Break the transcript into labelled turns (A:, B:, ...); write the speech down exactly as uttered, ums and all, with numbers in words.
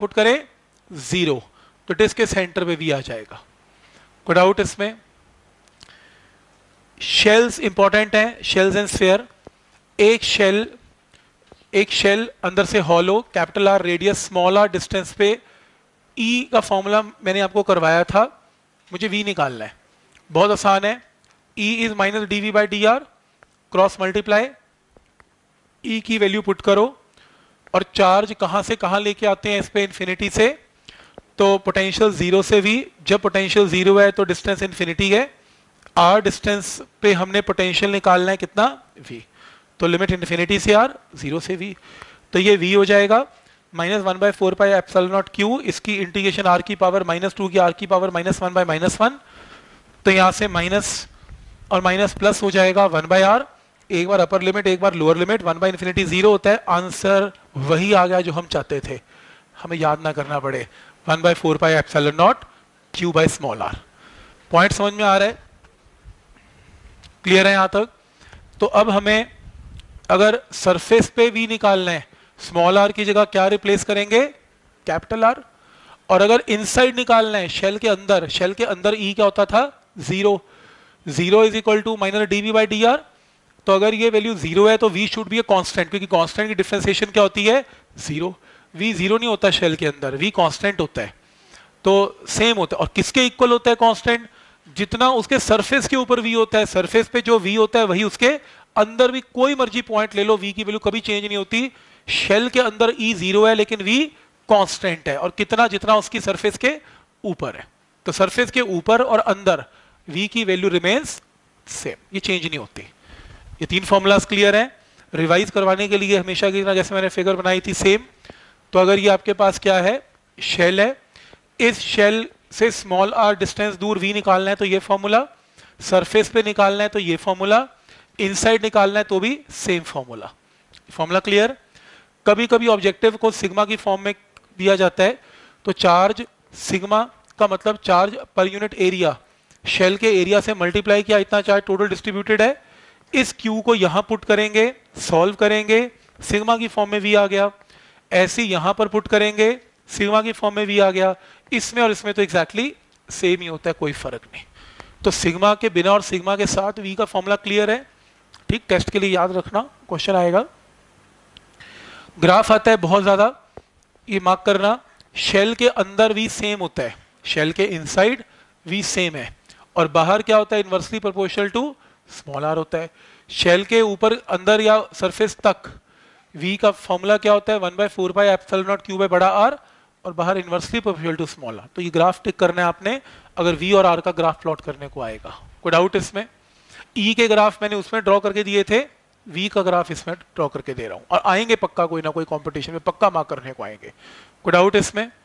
A: Put करें zero, तो disc के सेंटर पे वी आ जाएगा। कोई डाउट इसमें? शेल्स इंपॉर्टेंट है, शेल्स एंड स्फीयर। एक शेल एक शेल अंदर से hollow, capital R radius, small R distance पे। ई का फॉर्मूला मैंने आपको करवाया था, मुझे वी निकालना है, बहुत आसान है। E is minus D V by D R, cross multiply, E की वैल्यू पुट करो, और चार्ज कहां से कहां लेके आते हैं इस पे, इन्फिनिटी से, तो पोटेंशियल जीरो से वी। जब पोटेंशियल जीरो है तो डिस्टेंस इन्फिनिटी है, आर डिस्टेंस पे हमने पोटेंशियल निकालना है कितना, वी, तो लिमिट इन्फिनिटी से आर, जीरो से वी, तो ये वी हो जाएगा minus one by four pi epsilon naught Q, इसकी इंटीग्रेशन आर की पावर माइनस टू की आर की power minus one by minus one, तो यहां से माइनस और माइनस प्लस हो जाएगा वन बाय आर, एक बार अपर लिमिट एक बार lower limit, one by infinity zero होता है। आंसर वही आ गया जो हम चाहते थे, हमें याद ना करना पड़े, one by four pi epsilon naught Q by small R. Point समझ में आ रहा है? क्लियर है यहां तक? तो अब हमें अगर सरफेस पे वी निकालना है, स्मॉल आर की जगह क्या रिप्लेस करेंगे, कैपिटल आर। और अगर इनसाइड निकालना है, शेल के अंदर, शेल के अंदर ई क्या होता था, zero, zero is equal to minus D V by D R. तो अगर ये वैल्यू जीरो है तो V should be a constant, क्योंकि कांस्टेंट की डिफरेंशिएशन क्या होती है, जीरो। वी जीरो नहीं होता शेल के अंदर, वी कांस्टेंट होता है, तो सेम होता है। और किसके इक्वल होता है कांस्टेंट, जितना उसके सरफेस के ऊपर वी होता है, सरफेस पे जो वी होता है वही उसके अंदर भी, कोई मर्जी पॉइंट ले लो, वी की वैल्यू कभी चेंज नहीं होती। शेल के अंदर ई जीरो है लेकिन वी कांस्टेंट है, और कितना, जितना उसकी सरफेस के ऊपर है, तो सरफेस के ऊपर और अंदर वी की वैल्यू रिमेन्स सेम, ये चेंज नहीं होती। ये तीन फॉर्मूलाज क्लियर हैं। रिवाइज करवाने के लिए हमेशा की तरह जैसे मैंने फिगर बनाई थी सेम। तो अगर ये आपके पास क्या है, शेल है, इस शेल से स्मॉल आर डिस्टेंस दूर वी निकालना है तो ये फॉर्मूला, सरफेस पे निकालना है तो ये फॉर्मूला, इनसाइड निकालना है तो भी सेम फॉर्मूला। Formula clear? कभी कभी ऑब्जेक्टिव को सिग्मा की फॉर्म में दिया जाता है, तो चार्ज सिग्मा का मतलब charge per unit area, shell के एरिया से मल्टीप्लाई किया, इतना चार्ज टोटल डिस्ट्रीब्यूटेड है। इस क्यू को यहां पुट करेंगे, सॉल्व करेंगे, सिग्मा की फॉर्म में वी आ गया। ऐसे यहां पर पुट करेंगे, सिग्मा की फॉर्म में वी आ गया। इसमें और इसमें तो एग्जैक्टली सेम ही होता है, कोई फर्क नहीं। तो सिग्मा के बिना और सिग्मा के साथ वी का फॉर्मूला क्लियर है, ठीक? टेस्ट के लिए याद रखना, क्वेश्चन आएगा। ग्राफ आता है बहुत ज्यादा, ये मार्क करना। शेल के अंदर वी सेम होता है, शेल के इनसाइड वी सेम है, और बाहर क्या होता है, inversely proportional to small R होता है। शेल के ऊपर अंदर या सरफेस तक वी का फॉर्मूला क्या होता है, one by four by epsilon naught Q by बड़ा आर, और बाहर inversely proportional to small R. तो ये ग्राफ टिक करना है आपने, अगर वी और आर का ग्राफ प्लॉट करने को आएगा। कोई डाउट इसमें? ई के ग्राफ मैंने उसमें ड्रॉ करके दिए थे, वी का ग्राफ इसमें ड्रॉ करके दे रहा हूं, और आएंगे पक्का कोई ना कोई कंपटीशन में, पक्का मार्क करने को आएंगे। कोई डाउट इसमें?